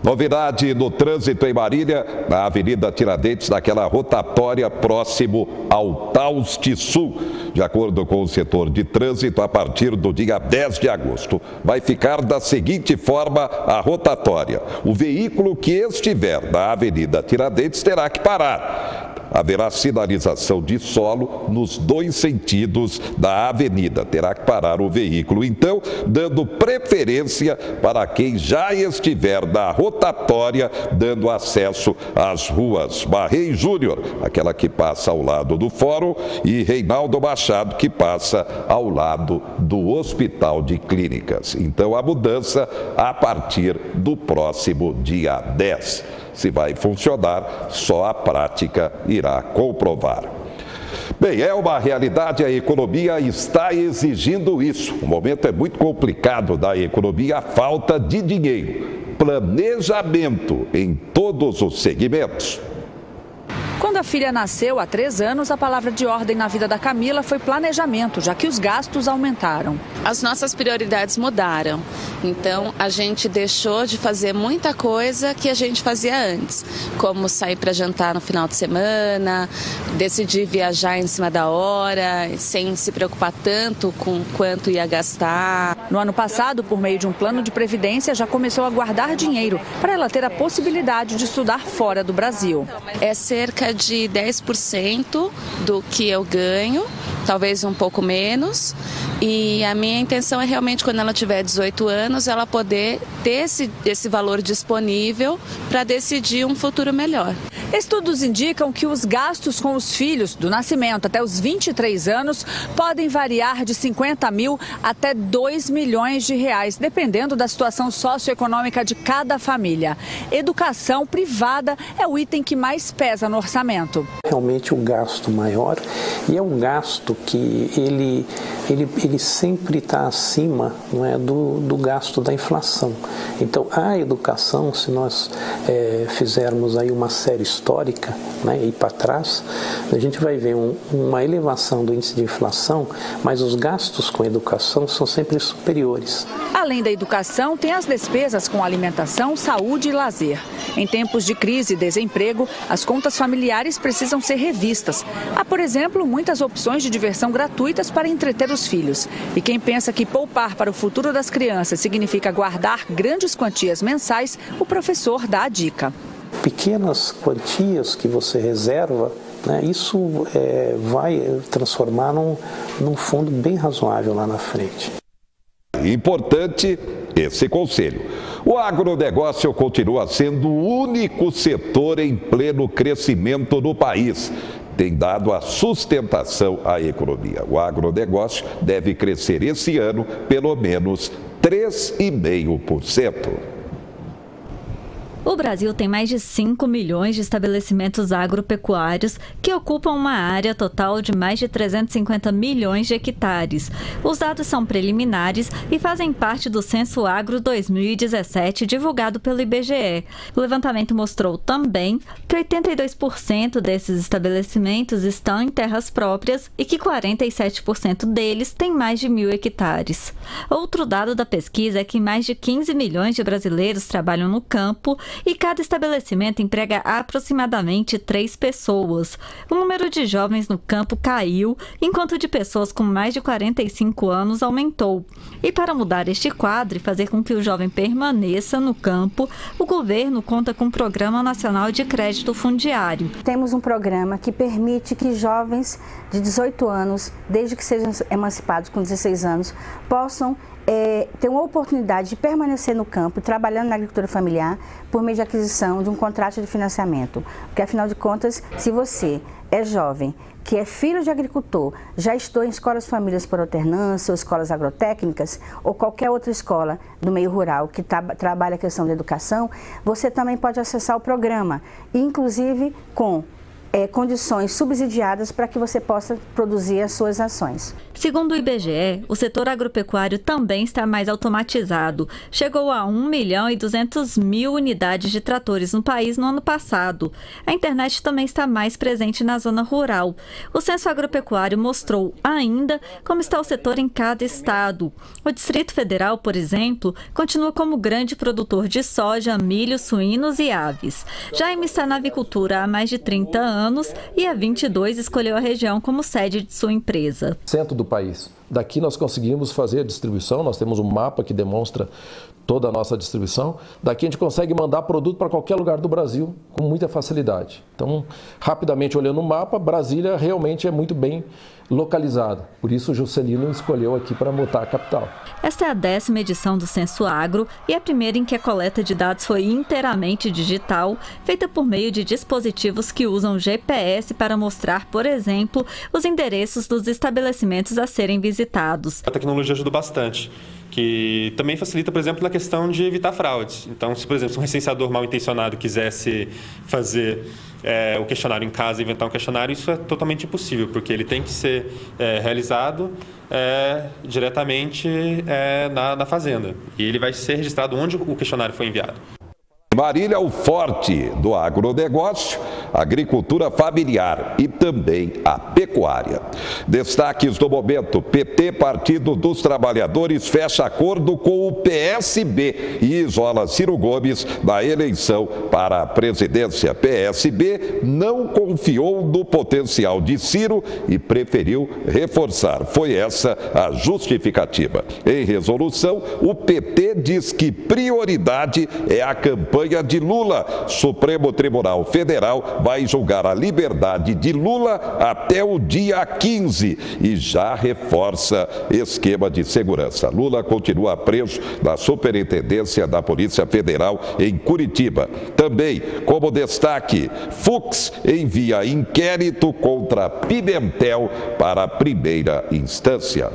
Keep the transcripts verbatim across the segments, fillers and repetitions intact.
Novidade no trânsito em Marília, na Avenida Tiradentes, naquela rotatória próximo ao Tauste Sul. De acordo com o setor de trânsito, a partir do dia dez de agosto, vai ficar da seguinte forma a rotatória. O veículo que estiver na Avenida Tiradentes terá que parar. Haverá sinalização de solo nos dois sentidos da avenida. Terá que parar o veículo, então, dando preferência para quem já estiver na rotatória, dando acesso às ruas Barrei Júnior, aquela que passa ao lado do Fórum, e Reinaldo Machado, que passa ao lado do Hospital de Clínicas. Então, a mudança a partir do próximo dia dez. Se vai funcionar, só a prática irá comprovar. Bem, é uma realidade, a economia está exigindo isso. O momento é muito complicado da economia, a falta de dinheiro, planejamento em todos os segmentos. Quando a filha nasceu há três anos, a palavra de ordem na vida da Camila foi planejamento, já que os gastos aumentaram. As nossas prioridades mudaram, então a gente deixou de fazer muita coisa que a gente fazia antes, como sair para jantar no final de semana, decidir viajar em cima da hora, sem se preocupar tanto com quanto ia gastar. No ano passado, por meio de um plano de previdência, já começou a guardar dinheiro para ela ter a possibilidade de estudar fora do Brasil. É cerca de dez por cento do que eu ganho, talvez um pouco menos, e a minha intenção é realmente, quando ela tiver dezoito anos, ela poder ter esse, esse valor disponível para decidir um futuro melhor. Estudos indicam que os gastos com os filhos do nascimento até os vinte e três anos podem variar de cinquenta mil até dois milhões de reais, dependendo da situação socioeconômica de cada família. Educação privada é o item que mais pesa no orçamento. Realmente o gasto maior, e é um gasto que ele, ele, ele sempre está acima, não é, do, do gasto da inflação. Então a educação, se nós é, fizermos aí uma série histórica, né, e para trás, a gente vai ver um, uma elevação do índice de inflação, mas os gastos com educação são sempre superiores. Além da educação, tem as despesas com alimentação, saúde e lazer. Em tempos de crise e desemprego, as contas familiares precisam ser revistas. Há, por exemplo, muitas opções de diversão gratuitas para entreter os filhos. E quem pensa que poupar para o futuro das crianças significa guardar grandes quantias mensais, o professor dá a dica. Pequenas quantias que você reserva, né, isso é, vai transformar num, num fundo bem razoável lá na frente. Importante esse conselho. O agronegócio continua sendo o único setor em pleno crescimento no país. Tem dado a sustentação à economia. O agronegócio deve crescer esse ano pelo menos três vírgula cinco por cento. O Brasil tem mais de cinco milhões de estabelecimentos agropecuários que ocupam uma área total de mais de trezentos e cinquenta milhões de hectares. Os dados são preliminares e fazem parte do Censo Agro dois mil e dezessete, divulgado pelo I B G E. O levantamento mostrou também que oitenta e dois por cento desses estabelecimentos estão em terras próprias e que quarenta e sete por cento deles têm mais de mil hectares. Outro dado da pesquisa é que mais de quinze milhões de brasileiros trabalham no campo e cada estabelecimento emprega aproximadamente três pessoas. O número de jovens no campo caiu, enquanto de pessoas com mais de quarenta e cinco anos aumentou. E para mudar este quadro e fazer com que o jovem permaneça no campo, o governo conta com o Programa Nacional de Crédito Fundiário. Temos um programa que permite que jovens de dezoito anos, desde que sejam emancipados com dezesseis anos, possam É, ter uma oportunidade de permanecer no campo, trabalhando na agricultura familiar, por meio de aquisição de um contrato de financiamento. Porque, afinal de contas, se você é jovem, que é filho de agricultor, já estudou em escolas famílias por alternância, ou escolas agrotécnicas, ou qualquer outra escola do meio rural que tra trabalha a questão da educação, você também pode acessar o programa, inclusive com é, condições subsidiadas para que você possa produzir as suas ações. Segundo o I B G E, o setor agropecuário também está mais automatizado. Chegou a um milhão e duzentos mil unidades de tratores no país no ano passado. A internet também está mais presente na zona rural. O Censo Agropecuário mostrou ainda como está o setor em cada estado. O Distrito Federal, por exemplo, continua como grande produtor de soja, milho, suínos e aves. Jaime está na avicultura há mais de trinta anos e há vinte e dois escolheu a região como sede de sua empresa. Centro do país. Daqui nós conseguimos fazer a distribuição, nós temos um mapa que demonstra toda a nossa distribuição. Daqui a gente consegue mandar produto para qualquer lugar do Brasil com muita facilidade. Então, rapidamente olhando o mapa, Brasília realmente é muito bem localizada. Por isso o Juscelino escolheu aqui para botar a capital. Esta é a décima edição do Censo Agro e a primeira em que a coleta de dados foi inteiramente digital, feita por meio de dispositivos que usam G P S para mostrar, por exemplo, os endereços dos estabelecimentos a serem visitados. A tecnologia ajuda bastante, que também facilita, por exemplo, na questão de evitar fraudes. Então, se, por exemplo, um recenseador mal intencionado quisesse fazer é, o questionário em casa, inventar um questionário, isso é totalmente impossível, porque ele tem que ser é, realizado é, diretamente é, na, na fazenda. E ele vai ser registrado onde o questionário foi enviado. Marília, o forte do agronegócio, agricultura familiar e também a pecuária. Destaques do momento: P T, Partido dos Trabalhadores, fecha acordo com o P S B e isola Ciro Gomes na eleição para a presidência. P S B não confiou no potencial de Ciro e preferiu reforçar. Foi essa a justificativa. Em resolução, o P T diz que prioridade é a campanha de Lula. Supremo Tribunal Federal vai julgar a liberdade de Lula até o dia quinze e já reforça esquema de segurança. Lula continua preso na Superintendência da Polícia Federal em Curitiba. Também, como destaque, Fux envia inquérito contra Pimentel para a primeira instância.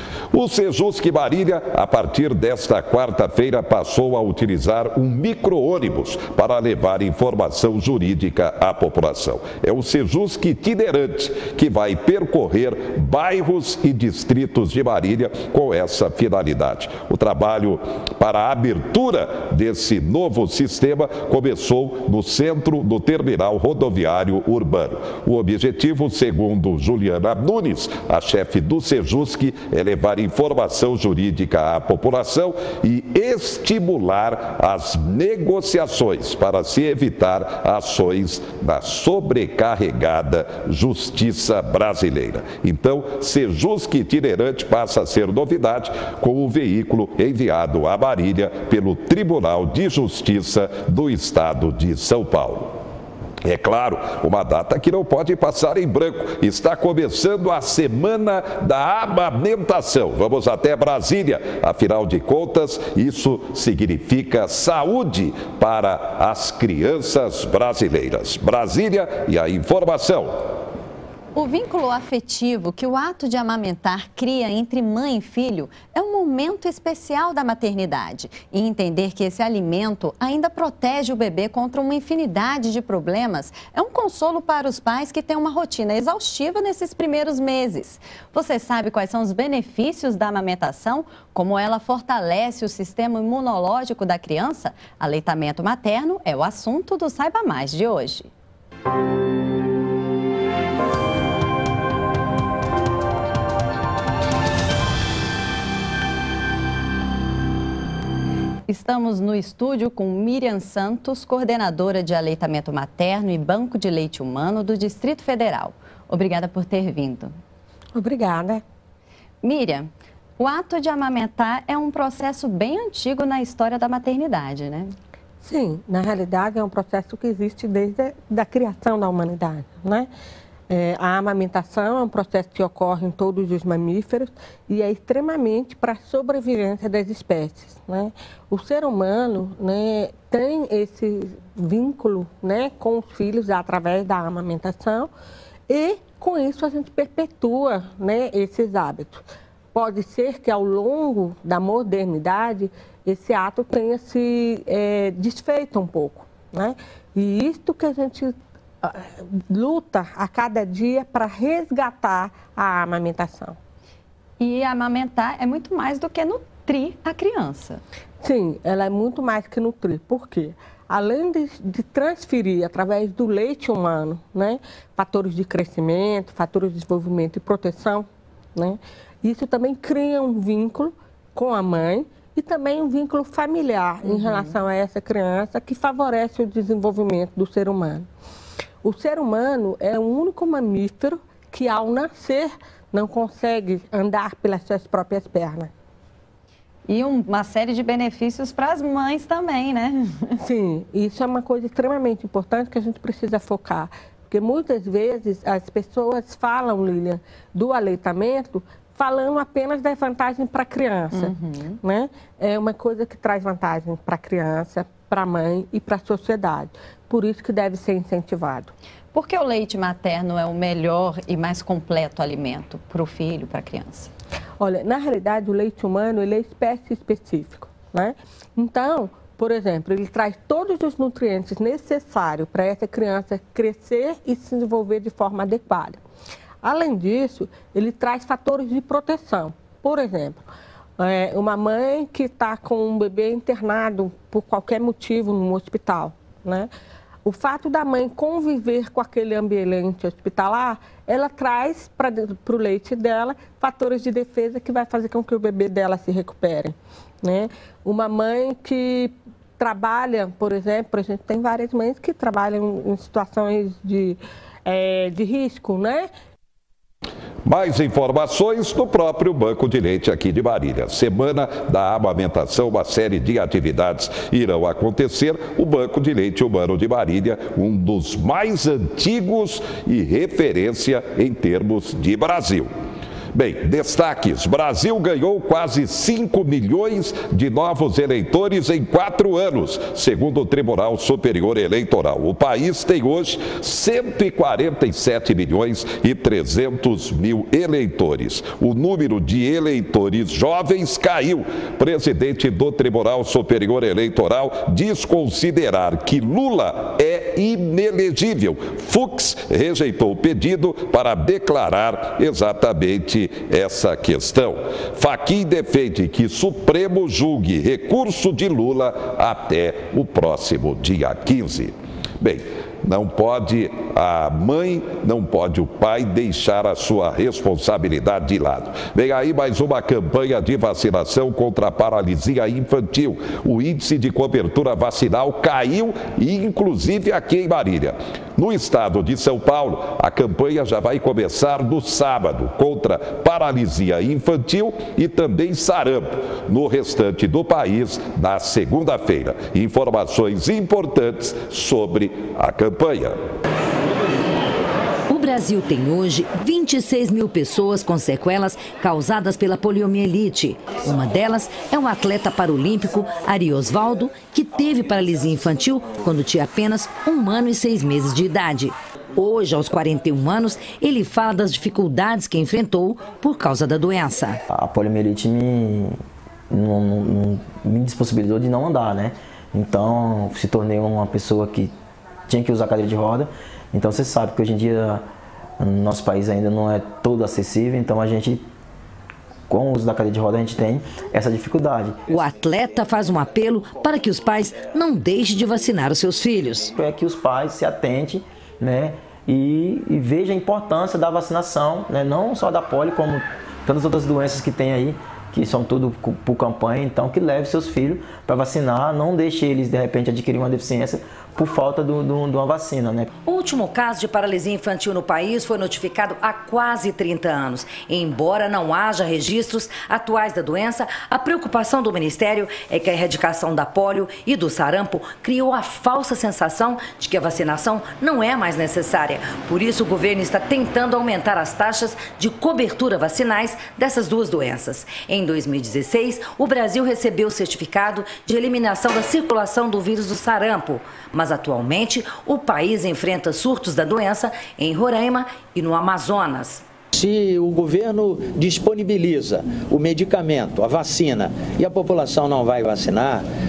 O Sejusc Marília, a partir desta quarta-feira, passou a utilizar um micro-ônibus para levar informação jurídica à população. É o Sejusc itinerante, que vai percorrer bairros e distritos de Marília com essa finalidade. O trabalho para a abertura desse novo sistema começou no centro do terminal rodoviário urbano. O objetivo, segundo Juliana Nunes, a chefe do Sejusc, é levar informação jurídica à população e estimular as negociações para se evitar ações da sobrecarregada justiça brasileira. Então, Sejusc itinerante passa a ser novidade com o veículo enviado a Marília pelo Tribunal de Justiça do Estado de São Paulo. É claro, uma data que não pode passar em branco. Está começando a Semana da Amamentação. Vamos até Brasília. Afinal de contas, isso significa saúde para as crianças brasileiras. Brasília e a informação. O vínculo afetivo que o ato de amamentar cria entre mãe e filho é um momento especial da maternidade. E entender que esse alimento ainda protege o bebê contra uma infinidade de problemas é um consolo para os pais que têm uma rotina exaustiva nesses primeiros meses. Você sabe quais são os benefícios da amamentação? Como ela fortalece o sistema imunológico da criança? Aleitamento materno é o assunto do Saiba Mais de hoje. Estamos no estúdio com Miriam Santos, coordenadora de aleitamento materno e banco de leite humano do Distrito Federal. Obrigada por ter vindo. Obrigada. Miriam, o ato de amamentar é um processo bem antigo na história da maternidade, né? Sim, na realidade é um processo que existe desde a da criação da humanidade, né? É, a amamentação é um processo que ocorre em todos os mamíferos e é extremamente para a sobrevivência das espécies, né? O ser humano, né, tem esse vínculo, né, com os filhos através da amamentação e com isso a gente perpetua, né, esses hábitos. Pode ser que ao longo da modernidade esse ato tenha se é, desfeito um pouco, né? E isto que a gente luta a cada dia para resgatar a amamentação. E amamentar é muito mais do que nutrir a criança. Sim, ela é muito mais que nutrir. Por quê? Além de, de transferir através do leite humano, né, fatores de crescimento, fatores de desenvolvimento e proteção, né, isso também cria um vínculo com a mãe e também um vínculo familiar uhum. em relação a essa criança que favorece o desenvolvimento do ser humano. O ser humano é o único mamífero que, ao nascer, não consegue andar pelas suas próprias pernas. E uma série de benefícios para as mães também, né? Sim, isso é uma coisa extremamente importante que a gente precisa focar. Porque muitas vezes as pessoas falam, Lilian, do aleitamento, falando apenas das vantagens para a criança. Uhum. Né? É uma coisa que traz vantagem para a criança, para a mãe e para a sociedade. Por isso que deve ser incentivado. Por que o leite materno é o melhor e mais completo alimento para o filho, para a criança? Olha, na realidade, o leite humano ele é espécie específico, né? Então, por exemplo, ele traz todos os nutrientes necessários para essa criança crescer e se desenvolver de forma adequada. Além disso, ele traz fatores de proteção. Por exemplo, é, uma mãe que está com um bebê internado por qualquer motivo no hospital, né? O fato da mãe conviver com aquele ambiente hospitalar, ela traz para o leite dela fatores de defesa que vai fazer com que o bebê dela se recupere, né? Uma mãe que trabalha, por exemplo, a gente tem várias mães que trabalham em situações de, é, de risco, né? Mais informações no próprio Banco de Leite aqui de Marília. Semana da amamentação, uma série de atividades irão acontecer. O Banco de Leite Humano de Marília, um dos mais antigos e referência em termos de Brasil. Bem, destaques. Brasil ganhou quase cinco milhões de novos eleitores em quatro anos, segundo o Tribunal Superior Eleitoral. O país tem hoje cento e quarenta e sete milhões e trezentos mil eleitores. O número de eleitores jovens caiu. Presidente do Tribunal Superior Eleitoral diz considerar que Lula é inelegível. Fux rejeitou o pedido para declarar exatamente essa questão. Fachin defende que Supremo julgue recurso de Lula até o próximo dia quinze. Bem, não pode a mãe, não pode o pai deixar a sua responsabilidade de lado. Vem aí mais uma campanha de vacinação contra a paralisia infantil. O índice de cobertura vacinal caiu, inclusive aqui em Marília. No estado de São Paulo, a campanha já vai começar no sábado contra paralisia infantil e também sarampo. No restante do país, na segunda-feira. Informações importantes sobre a campanha. O Brasil tem hoje vinte e seis mil pessoas com sequelas causadas pela poliomielite. Uma delas é o atleta paralímpico Ari Osvaldo, que teve paralisia infantil quando tinha apenas um ano e seis meses de idade. Hoje, aos quarenta e um anos, ele fala das dificuldades que enfrentou por causa da doença. A poliomielite me, não, não, me impossibilitou de não andar, né? Então, se tornei uma pessoa que tinha que usar cadeira de roda. Então, você sabe que hoje em dia, no nosso país ainda não é todo acessível, então a gente, com o uso da cadeira de roda, a gente tem essa dificuldade. O atleta faz um apelo para que os pais não deixem de vacinar os seus filhos. É que os pais se atentem, né, e, e vejam a importância da vacinação, né, não só da polio, como tantas outras doenças que tem aí, que são tudo por campanha. Então, que leve seus filhos para vacinar, não deixe eles, de repente, adquirir uma deficiência por falta do, do, de uma vacina, né? O último caso de paralisia infantil no país foi notificado há quase trinta anos. Embora não haja registros atuais da doença, a preocupação do Ministério é que a erradicação da polio e do sarampo criou a falsa sensação de que a vacinação não é mais necessária. Por isso, o governo está tentando aumentar as taxas de cobertura vacinais dessas duas doenças. Em dois mil e dezesseis, o Brasil recebeu o certificado de eliminação da circulação do vírus do sarampo, mas atualmente o país enfrenta surtos da doença em Roraima e no Amazonas. Se o governo disponibiliza o medicamento, a vacina, e a população não vai vacinar,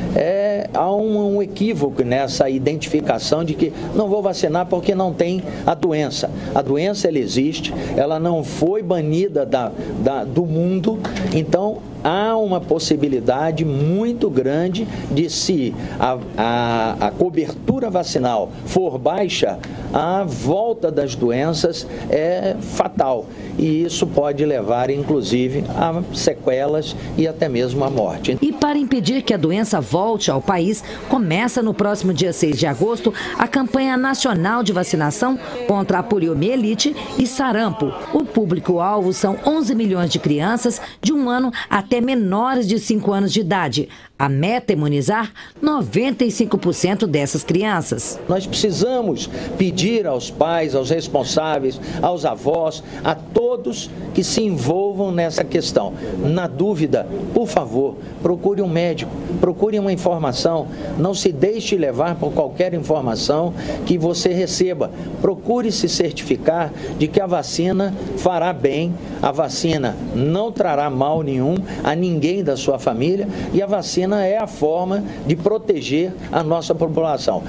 é, há um, um equívoco nessa identificação de que não vou vacinar porque não tem a doença. A doença, ela existe, ela não foi banida da, da, do mundo, então há uma possibilidade muito grande de, se a, a, a cobertura vacinal for baixa, a volta das doenças é fatal. E isso pode levar, inclusive, a sequelas e até mesmo a morte. E para impedir que a doença volte ao país, começa no próximo dia seis de agosto a campanha nacional de vacinação contra a poliomielite e sarampo. O público-alvo são onze milhões de crianças de um ano até menores de cinco anos de idade. A meta é imunizar noventa e cinco por cento dessas crianças. Nós precisamos pedir aos pais, aos responsáveis, aos avós, a todos que se envolvam nessa questão. Na dúvida, por favor, procure um médico, procure uma informação, não se deixe levar por qualquer informação que você receba. Procure se certificar de que a vacina fará bem, a vacina não trará mal nenhum a ninguém da sua família e a vacina é a forma de proteger a nossa população.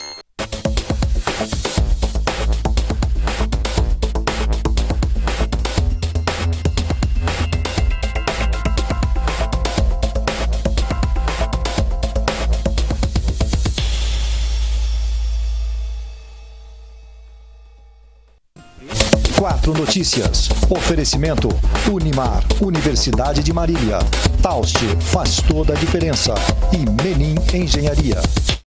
Quatro Notícias. Oferecimento Unimar, Universidade de Marília. Taust faz toda a diferença. E Menin Engenharia.